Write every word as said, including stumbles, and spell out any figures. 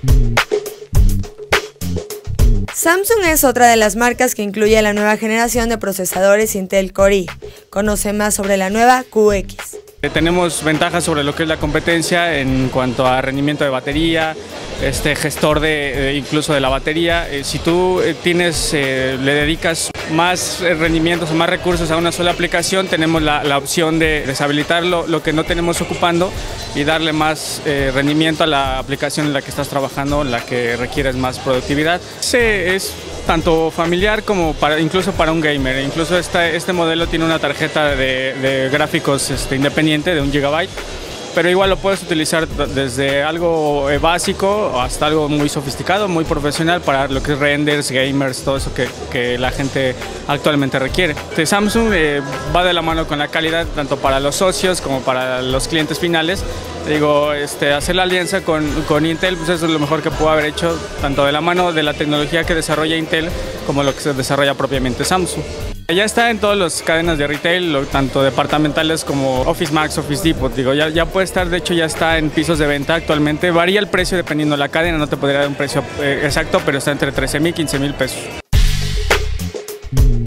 Samsung es otra de las marcas que incluye la nueva generación de procesadores Intel Core i. Conoce más sobre la nueva Q X. Tenemos ventajas sobre lo que es la competencia en cuanto a rendimiento de batería, este gestor de, de incluso de la batería. Eh, si tú eh, tienes, eh, le dedicas más rendimientos o más recursos a una sola aplicación, tenemos la, la opción de deshabilitar lo, lo que no tenemos ocupando y darle más eh, rendimiento a la aplicación en la que estás trabajando, en la que requieres más productividad. Ese es tanto familiar como para, incluso para un gamer. Incluso este, este modelo tiene una tarjeta de, de gráficos este, independiente de un gigabyte, pero igual lo puedes utilizar desde algo básico hasta algo muy sofisticado, muy profesional para lo que es renders, gamers, todo eso que, que la gente actualmente requiere. Este Samsung eh, va de la mano con la calidad tanto para los socios como para los clientes finales. Digo, este, hacer la alianza con, con Intel, pues eso es lo mejor que pudo haber hecho, tanto de la mano de la tecnología que desarrolla Intel como lo que se desarrolla propiamente Samsung. Ya está en todas las cadenas de retail, tanto departamentales como Office Max, Office Depot. Digo, ya, ya puede estar, de hecho ya está en pisos de venta actualmente. Varía el precio dependiendo de la cadena, no te podría dar un precio eh, exacto, pero está entre trece mil y quince mil pesos.